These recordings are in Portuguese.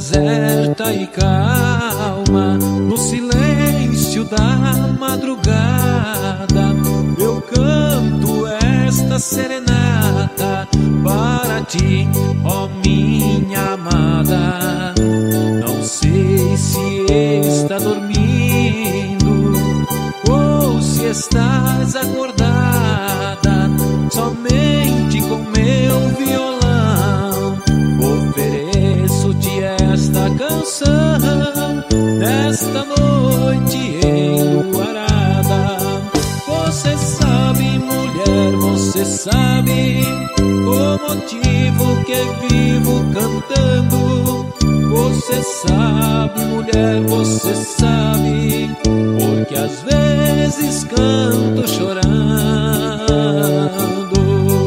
deserta e calma, no silêncio da madrugada, eu canto esta serenata para ti, ó minha amada. Não sei se está dormindo ou se estás acordada, somente com meu violão ofereço-te esta canção nesta noite enluarada. Você sabe, mulher, você sabe o motivo que vivo cantando. Você sabe, mulher, você sabe, porque às vezes canto chorando.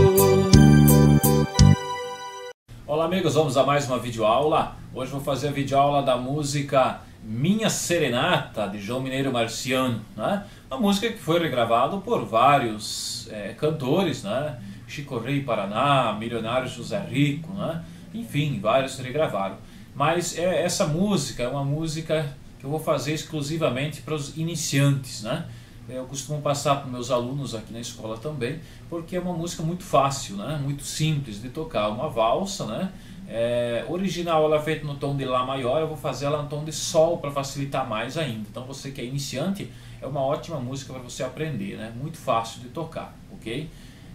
Olá amigos, vamos a mais uma videoaula. Hoje vou fazer a videoaula da música Minha Serenata, de João Mineiro Marciano, né? Uma música que foi regravada por vários cantores, né? Chico Rei Paraná, Milionário José Rico, né? Enfim, vários regravaram. Mas essa música é uma música que eu vou fazer exclusivamente para os iniciantes, né? Eu costumo passar para meus alunos aqui na escola também, porque é uma música muito fácil, né? Muito simples de tocar, uma valsa, né? Original ela é feita no tom de Lá maior, eu vou fazer ela no tom de Sol para facilitar mais ainda. Então você que é iniciante, é uma ótima música para você aprender, né? Muito fácil de tocar, ok?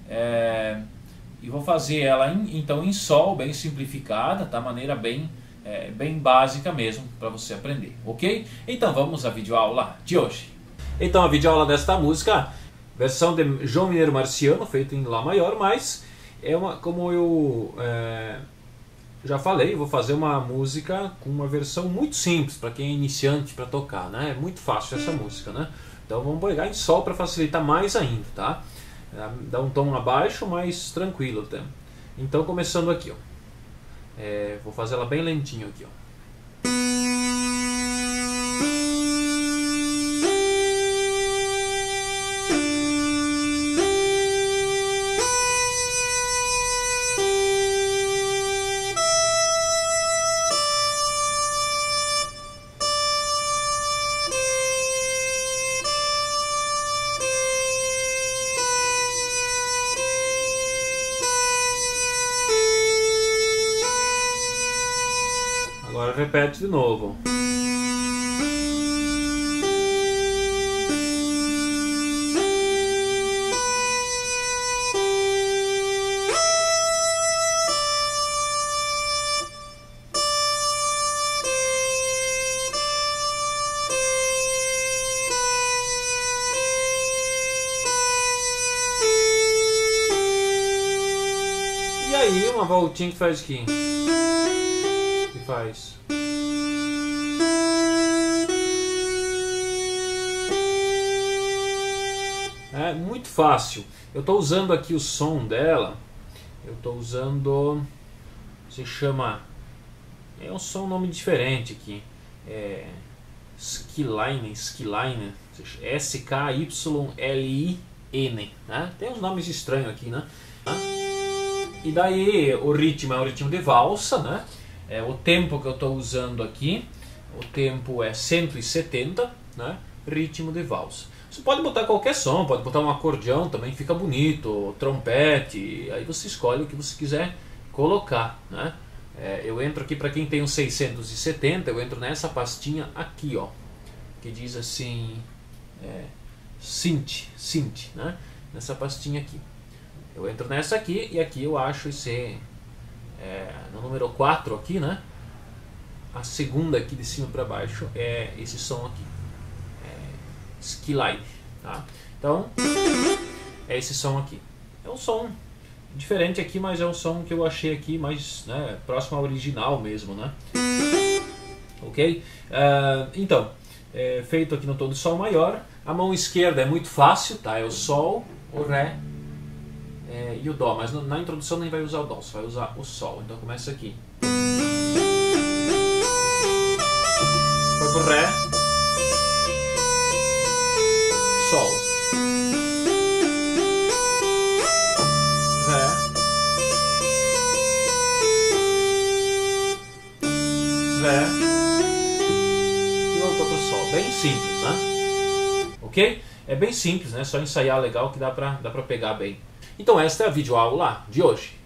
E vou fazer ela então em Sol, bem simplificada, tá? Maneira bem básica mesmo para você aprender, ok? Então vamos à videoaula de hoje. Então a videoaula desta música, versão de João Mineiro Marciano, feita em Lá maior, mas como eu já falei, vou fazer uma música com uma versão muito simples para quem é iniciante para tocar, né? É muito fácil essa música, né? Então vamos pegar em Sol para facilitar mais ainda, tá? Dá um tom abaixo, mais tranquilo até. Então começando aqui, ó. Vou fazer ela bem lentinho aqui, ó. Agora repete de novo. E aí uma voltinha que faz aqui. Faz. É muito fácil. Eu estou usando aqui o som dela. Eu estou usando. Se chama. É um som, nome diferente aqui. Skyline. S-K-Y-L-I-N. Né? Tem uns nomes estranhos aqui, né? E daí o ritmo é um ritmo de valsa, né? O tempo que eu estou usando aqui, o tempo é 170, né? Ritmo de valsa. Você pode botar qualquer som, pode botar um acordeão também, fica bonito, trompete, aí você escolhe o que você quiser colocar, né? Eu entro aqui, para quem tem um 670, eu entro nessa pastinha aqui, ó, que diz assim, synth, né? Nessa pastinha aqui. Eu entro nessa aqui e aqui eu acho esse... no número 4 aqui, né? A segunda aqui de cima para baixo é esse som aqui, Skyline, tá? Então é esse som aqui. É um som diferente aqui, mas é um som que eu achei aqui mais, né, próximo ao original mesmo, né? Ok? Então feito aqui no tom de Sol maior. A mão esquerda é muito fácil, tá? É o Sol, o Ré e o Dó, mas na introdução nem vai usar o Dó, você vai usar o Sol. Então começa aqui. Foi pro Ré, Sol, Ré, Ré e voltou pro Sol. Bem simples, né? Ok? É bem simples, né? Só ensaiar legal que dá pra pegar bem. Então esta é a videoaula de hoje.